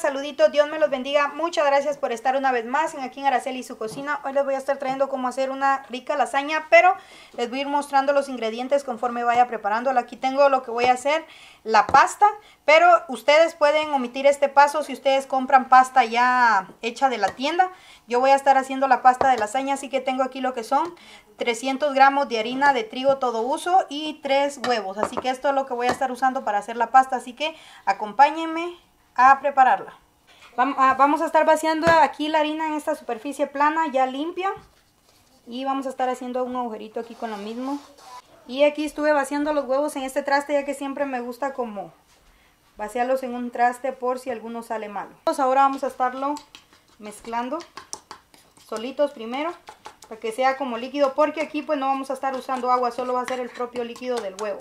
saluditos, Dios me los bendiga. Muchas gracias por estar una vez más aquí en Araceli y su cocina. Hoy les voy a estar trayendo cómo hacer una rica lasaña, pero les voy a ir mostrando los ingredientes conforme vaya preparándola. Aquí tengo lo que voy a hacer, la pasta, pero ustedes pueden omitir este paso si ustedes compran pasta ya hecha de la tienda. Yo voy a estar haciendo la pasta de lasaña, así que tengo aquí lo que son 300 gramos de harina de trigo todo uso y 3 huevos. Así que esto es lo que voy a estar usando para hacer la pasta, así que acompáñenme a prepararla. Vamos a estar vaciando aquí la harina en esta superficie plana ya limpia y vamos a estar haciendo un agujerito aquí con lo mismo. Y aquí estuve vaciando los huevos en este traste, ya que siempre me gusta como vaciarlos en un traste por si alguno sale malo. Ahora vamos a estarlo mezclando solitos primero para que sea como líquido, porque aquí pues no vamos a estar usando agua, solo va a ser el propio líquido del huevo.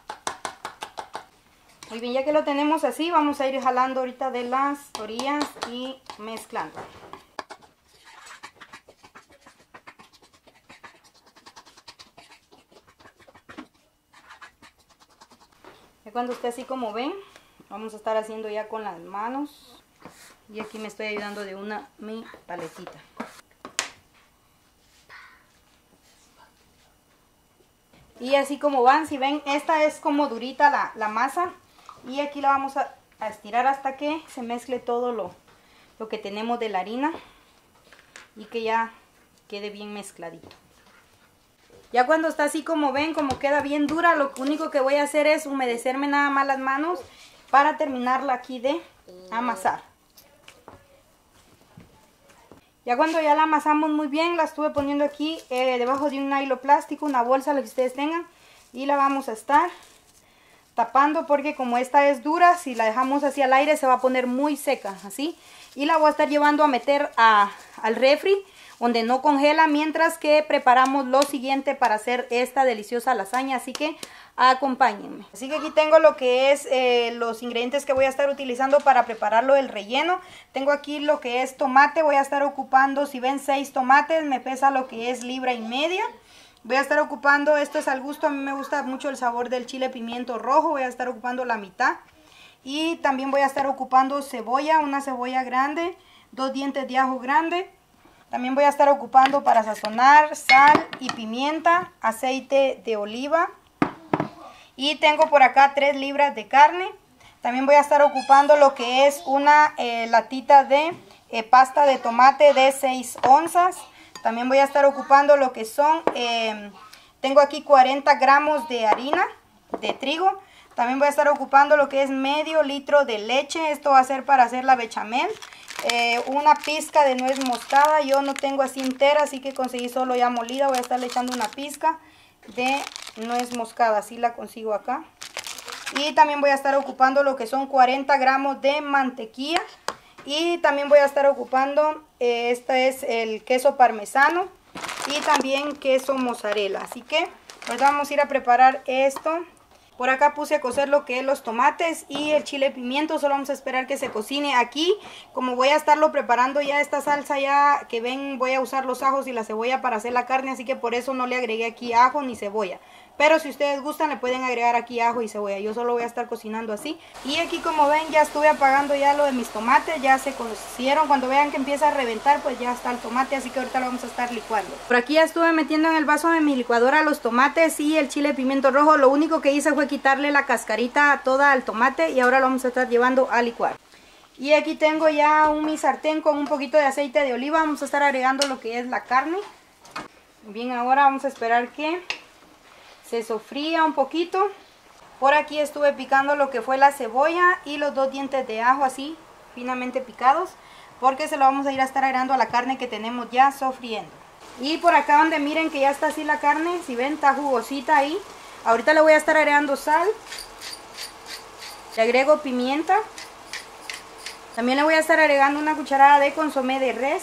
Muy bien, ya que lo tenemos así, vamos a ir jalando ahorita de las orillas y mezclando. Ya cuando esté así como ven, vamos a estar haciendo ya con las manos. Y aquí me estoy ayudando de mi paletita. Y así como van, si ven, esta es como durita la masa. Y aquí la vamos a estirar hasta que se mezcle todo lo que tenemos de la harina. Y que ya quede bien mezcladito. Ya cuando está así como ven, como queda bien dura, lo único que voy a hacer es humedecerme nada más las manos para terminarla aquí de amasar. Ya cuando ya la amasamos muy bien, la estuve poniendo aquí debajo de un nylon plástico, una bolsa, lo que ustedes tengan. Y la vamos a estar tapando porque como esta es dura, si la dejamos así al aire se va a poner muy seca, así. Y la voy a estar llevando a meter al refri, donde no congela, mientras que preparamos lo siguiente para hacer esta deliciosa lasaña. Así que acompáñenme. Así que aquí tengo lo que es los ingredientes que voy a estar utilizando para prepararlo el relleno. Tengo aquí lo que es tomate, voy a estar ocupando, si ven, 6 tomates, me pesa lo que es 1,5 libras. Voy a estar ocupando, esto es al gusto, a mí me gusta mucho el sabor del chile pimiento rojo, voy a estar ocupando la mitad. Y también voy a estar ocupando cebolla, una cebolla grande, 2 dientes de ajo grande. También voy a estar ocupando para sazonar sal y pimienta, aceite de oliva. Y tengo por acá 3 libras de carne. También voy a estar ocupando lo que es una latita de pasta de tomate de 6 onzas. También voy a estar ocupando lo que son, tengo aquí 40 gramos de harina de trigo. También voy a estar ocupando lo que es medio litro de leche. Esto va a ser para hacer la bechamel. Una pizca de nuez moscada. Yo no tengo así entera, así que conseguí solo ya molida. Voy a estarle echando una pizca de nuez moscada, así la consigo acá. Y también voy a estar ocupando lo que son 40 gramos de mantequilla. Y también voy a estar ocupando, este es el queso parmesano y también queso mozzarella. Así que ahorita vamos a ir a preparar esto. Por acá puse a cocer lo que es los tomates y el chile pimiento, solo vamos a esperar que se cocine. Aquí, como voy a estarlo preparando ya esta salsa, ya que ven, voy a usar los ajos y la cebolla para hacer la carne, así que por eso no le agregué aquí ajo ni cebolla. Pero si ustedes gustan le pueden agregar aquí ajo y cebolla, yo solo voy a estar cocinando así. Y aquí como ven ya estuve apagando ya lo de mis tomates, ya se cocieron. Cuando vean que empieza a reventar pues ya está el tomate, así que ahorita lo vamos a estar licuando. Por aquí ya estuve metiendo en el vaso de mi licuadora los tomates y el chile pimiento rojo. Lo único que hice fue quitarle la cascarita toda al tomate y ahora lo vamos a estar llevando a licuar. Y aquí tengo ya mi sartén con un poquito de aceite de oliva, vamos a estar agregando lo que es la carne. Bien, ahora vamos a esperar que se sofría un poquito. Por aquí estuve picando lo que fue la cebolla y los 2 dientes de ajo así finamente picados, porque se lo vamos a ir a estar agregando a la carne que tenemos ya sofriendo. Y por acá donde miren que ya está así la carne, si ven está jugosita ahí, ahorita le voy a estar agregando sal, le agrego pimienta, también le voy a estar agregando una cucharada de consomé de res,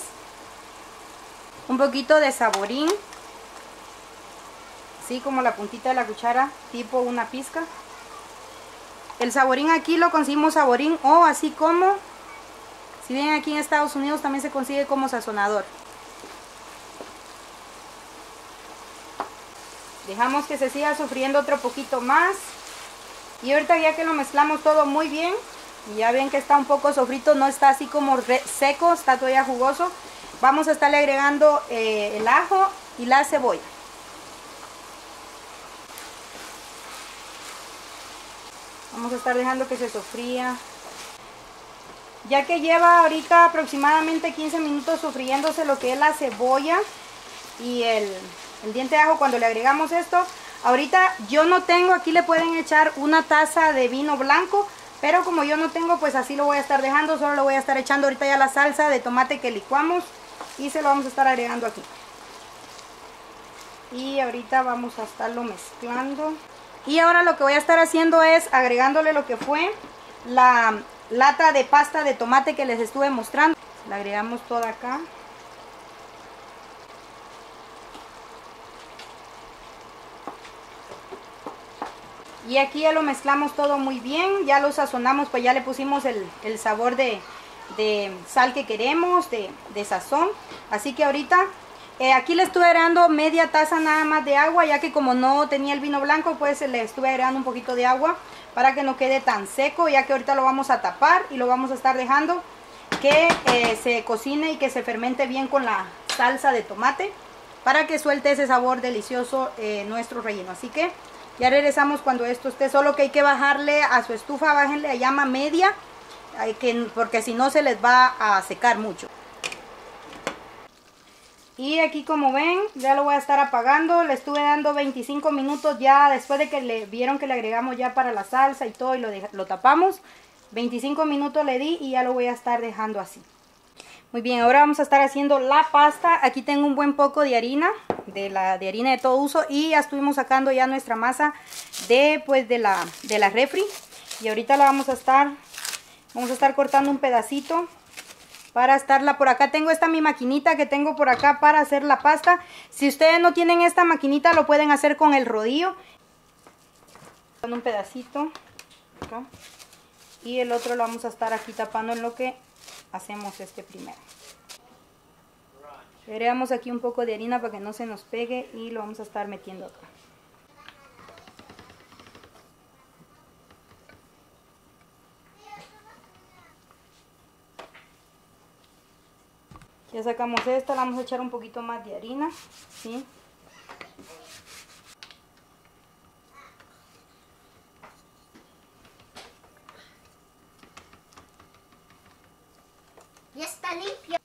un poquito de saborín, así como la puntita de la cuchara, tipo una pizca. El saborín aquí lo conseguimos saborín o así como, si bien aquí en Estados Unidos también se consigue como sazonador. Dejamos que se siga sofriendo otro poquito más. Y ahorita ya que lo mezclamos todo muy bien, Y ya ven que está un poco sofrito, no está así como seco, está todavía jugoso. Vamos a estarle agregando el ajo y la cebolla. Vamos a estar dejando que se sofría. Ya que lleva ahorita aproximadamente 15 minutos sofriéndose lo que es la cebolla y el diente de ajo cuando le agregamos esto. Ahorita yo no tengo, aquí le pueden echar una taza de vino blanco, pero como yo no tengo, pues así lo voy a estar dejando. Solo le voy a estar echando ahorita ya la salsa de tomate que licuamos y se lo vamos a estar agregando aquí. Y ahorita vamos a estarlo mezclando. Y ahora lo que voy a estar haciendo es agregándole lo que fue la lata de pasta de tomate que les estuve mostrando. La agregamos toda acá. Y aquí ya lo mezclamos todo muy bien, ya lo sazonamos, pues ya le pusimos el sabor de sal que queremos, de sazón. Así que ahorita aquí le estuve agregando media taza nada más de agua, ya que como no tenía el vino blanco, pues le estuve agregando un poquito de agua para que no quede tan seco, ya que ahorita lo vamos a tapar y lo vamos a estar dejando que se cocine y que se fermente bien con la salsa de tomate para que suelte ese sabor delicioso nuestro relleno. Así que ya regresamos cuando esto esté, solo que hay que bajarle a su estufa, bájenle a llama media, porque si no se les va a secar mucho. Y aquí como ven, ya lo voy a estar apagando, le estuve dando 25 minutos ya después de que vieron que le agregamos ya para la salsa y todo y lo tapamos. 25 minutos le di y ya lo voy a estar dejando así. Muy bien, ahora vamos a estar haciendo la pasta. Aquí tengo un buen poco de harina, de harina de todo uso, y ya estuvimos sacando ya nuestra masa de la refri. Y ahorita la vamos a estar cortando un pedacito para estarla. Por acá tengo mi maquinita que tengo por acá para hacer la pasta. Si ustedes no tienen esta maquinita, lo pueden hacer con el rodillo. Un pedacito acá, y el otro lo vamos a estar aquí tapando en lo que hacemos primero. Le agregamos aquí un poco de harina para que no se nos pegue y lo vamos a estar metiendo acá. Ya sacamos esta, le vamos a echar un poquito más de harina, ¿sí? Ya está limpio.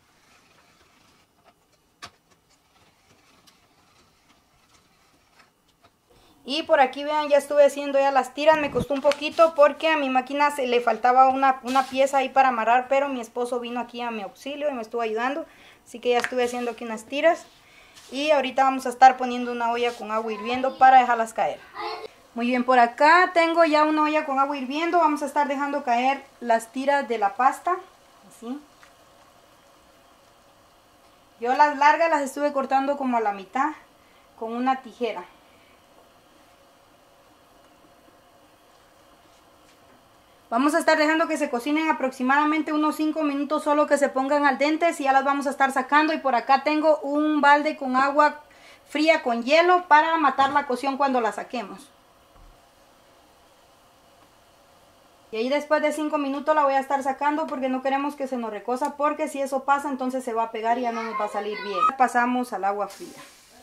Y por aquí vean, ya estuve haciendo ya las tiras. Me costó un poquito porque a mi máquina se le faltaba una pieza ahí para amarrar, pero mi esposo vino aquí a mi auxilio y me estuvo ayudando. Así que ya estuve haciendo aquí unas tiras. Y ahorita vamos a estar poniendo una olla con agua hirviendo para dejarlas caer. Muy bien, por acá tengo ya una olla con agua hirviendo. Vamos a estar dejando caer las tiras de la pasta. Así. Yo las largas las estuve cortando como a la mitad con una tijera. Vamos a estar dejando que se cocinen aproximadamente unos 5 minutos, solo que se pongan al dente, y ya las vamos a estar sacando. Y por acá tengo un balde con agua fría con hielo para matar la cocción cuando la saquemos. Y ahí después de 5 minutos la voy a estar sacando porque no queremos que se nos recosa, porque si eso pasa entonces se va a pegar y ya no nos va a salir bien. Pasamos al agua fría.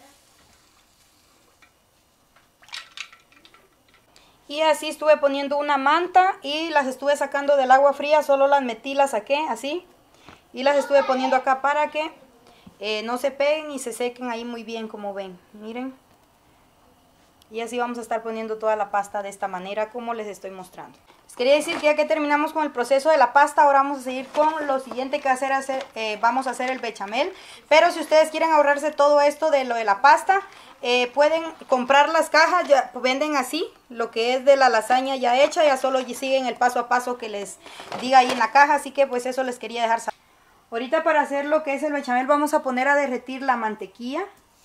Y así estuve poniendo una manta y las estuve sacando del agua fría, solo las metí, las saqué así. Y las estuve poniendo acá para que no se peguen y se sequen ahí muy bien, como ven. Miren. Y así vamos a estar poniendo toda la pasta de esta manera como les estoy mostrando. Les quería decir que ya que terminamos con el proceso de la pasta, ahora vamos a seguir con lo siguiente que vamos a hacer el bechamel. Pero si ustedes quieren ahorrarse todo esto de lo de la pasta, pueden comprar las cajas, ya venden así, lo que es de la lasaña ya hecha, ya solo siguen el paso a paso que les diga ahí en la caja, así que pues eso les quería dejar saber. Ahorita para hacer lo que es el bechamel vamos a poner a derretir la mantequilla.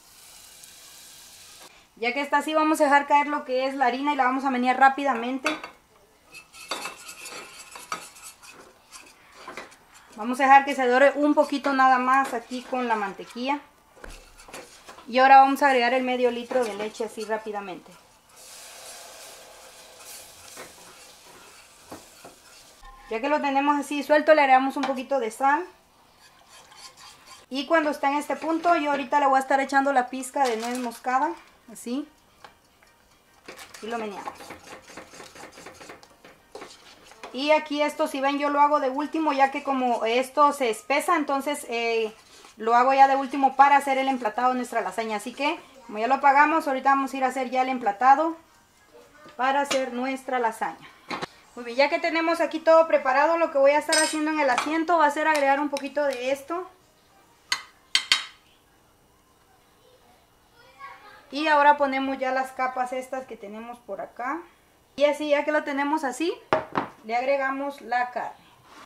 Ya que está así vamos a dejar caer lo que es la harina y la vamos a menear rápidamente. Vamos a dejar que se dore un poquito nada más aquí con la mantequilla. Y ahora vamos a agregar el medio litro de leche así rápidamente. Ya que lo tenemos así suelto, le agregamos un poquito de sal. Y cuando está en este punto, yo ahorita le voy a estar echando la pizca de nuez moscada, así. Y lo meneamos. Y aquí esto, si ven, yo lo hago de último, ya que como esto se espesa, entonces lo hago ya de último para hacer el emplatado de nuestra lasaña. Así que, como ya lo apagamos, ahorita vamos a ir a hacer ya el emplatado para hacer nuestra lasaña. Muy bien, ya que tenemos aquí todo preparado, lo que voy a estar haciendo en el asiento va a ser agregar un poquito de esto. Y ahora ponemos ya las capas estas que tenemos por acá. Y así, ya que lo tenemos así, le agregamos la carne.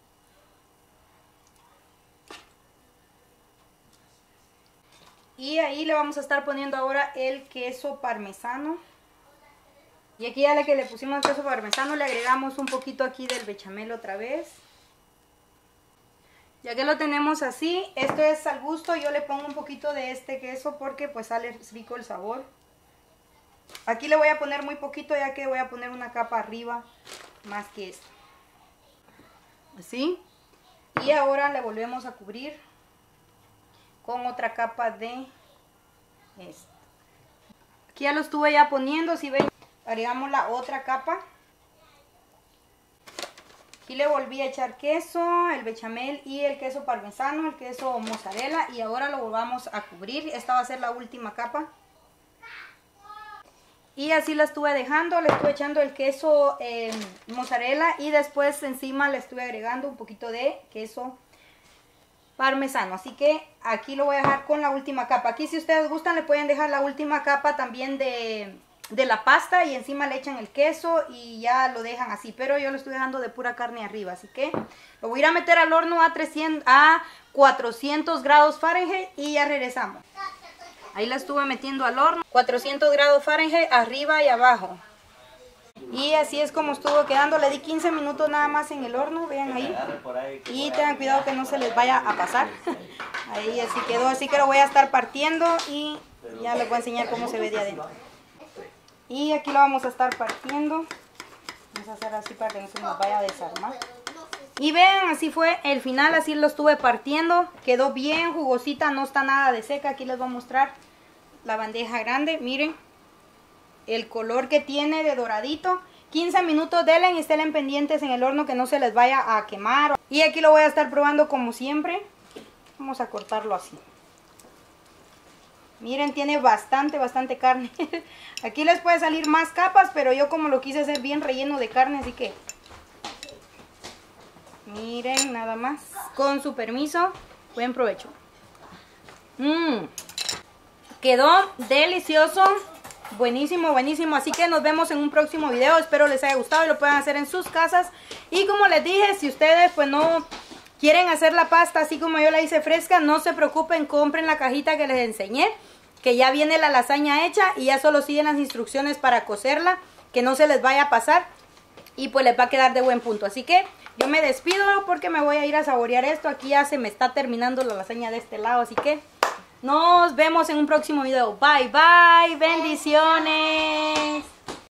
Y ahí le vamos a estar poniendo ahora el queso parmesano. Y aquí ya que le pusimos el queso parmesano, le agregamos un poquito aquí del bechamel otra vez. Ya que lo tenemos así, esto es al gusto, yo le pongo un poquito de este queso porque pues sale rico el sabor. Aquí le voy a poner muy poquito, ya que voy a poner una capa arriba más que esto. Así. Y ahora le volvemos a cubrir con otra capa de esto. Aquí ya lo estuve ya poniendo, si ven, agregamos la otra capa. Aquí le volví a echar queso, el bechamel y el queso parmesano, el queso mozzarella, y ahora lo volvamos a cubrir. Esta va a ser la última capa. Y así la estuve dejando, le estuve echando el queso mozzarella y después encima le estuve agregando un poquito de queso parmesano. Así que aquí lo voy a dejar con la última capa. Aquí si ustedes gustan le pueden dejar la última capa también de la pasta y encima le echan el queso y ya lo dejan así. Pero yo lo estoy dejando de pura carne arriba, así que lo voy a ir a meter al horno a 400 grados Fahrenheit y ya regresamos. Ahí la estuve metiendo al horno, 400 grados Fahrenheit arriba y abajo. Y así es como estuvo quedando. Le di 15 minutos nada más en el horno, vean ahí. Y tengan cuidado que no se les vaya a pasar. Ahí así quedó, así que lo voy a estar partiendo y ya les voy a enseñar cómo se ve de adentro. Y aquí lo vamos a estar partiendo. Vamos a hacer así para que no se nos vaya a desarmar. Y vean, así fue el final, así lo estuve partiendo. Quedó bien jugosita, no está nada de seca. Aquí les voy a mostrar la bandeja grande, miren. El color que tiene de doradito. 15 minutos denle y estén pendientes en el horno que no se les vaya a quemar. Y aquí lo voy a estar probando como siempre. Vamos a cortarlo así. Miren, tiene bastante carne. Aquí les puede salir más capas, pero yo como lo quise hacer bien relleno de carne, así que... Miren, nada más. Con su permiso, buen provecho. Quedó delicioso. Buenísimo, buenísimo. Así que nos vemos en un próximo video. Espero les haya gustado y lo puedan hacer en sus casas. Y como les dije, si ustedes pues no quieren hacer la pasta así como yo la hice fresca, no se preocupen, compren la cajita que les enseñé, que ya viene la lasaña hecha y ya solo siguen las instrucciones para cocerla, que no se les vaya a pasar y pues les va a quedar de buen punto. Así que yo me despido porque me voy a ir a saborear esto. Aquí ya se me está terminando la lasaña de este lado, así que nos vemos en un próximo video. Bye, bye. Bendiciones.